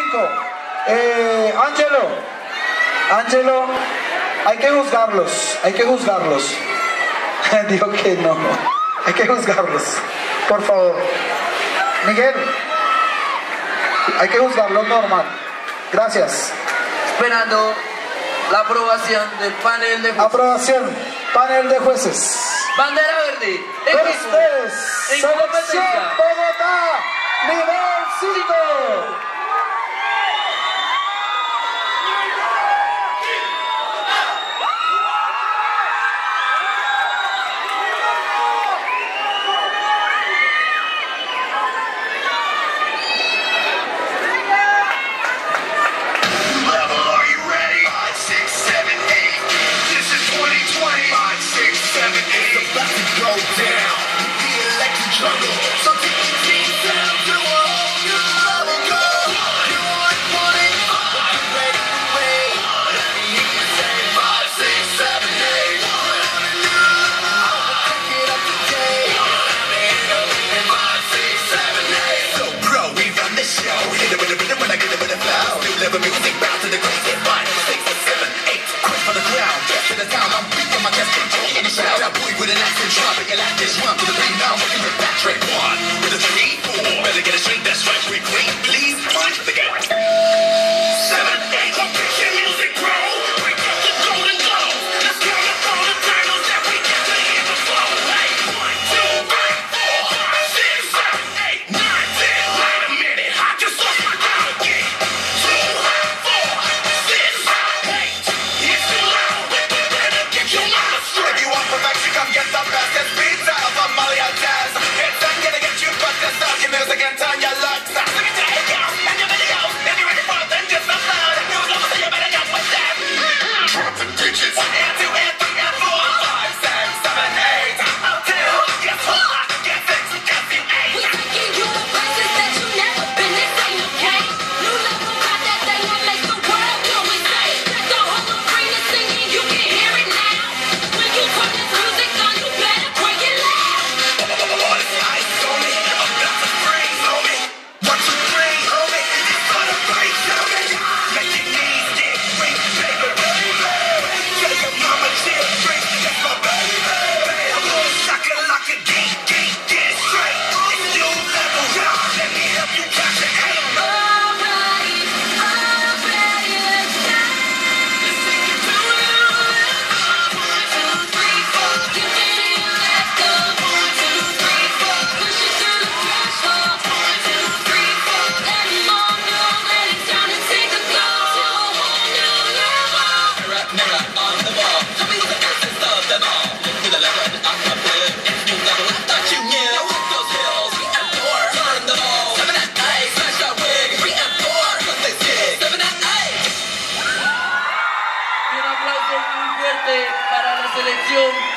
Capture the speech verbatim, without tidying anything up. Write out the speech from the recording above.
cinco. Eh, Ángelo, Ángelo, hay que juzgarlos, hay que juzgarlos. Dijo que no, hay que juzgarlos, por favor. Miguel, hay que juzgarlos normal. Gracias. Esperando la aprobación del panel de jueces. Aprobación, panel de jueces. Bandera verde. Con Equipo. ustedes, En Selección competencia. Bogotá, nivel cinco. Para la selección